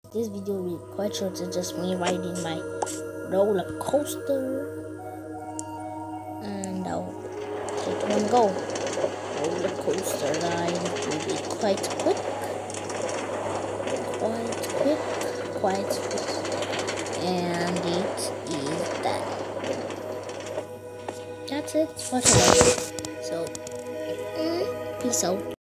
This video will be quite short. It's just me riding my roller coaster, and I'll take one go. Roller coaster ride will be quite quick, and it is done. That's it for today. So, peace out.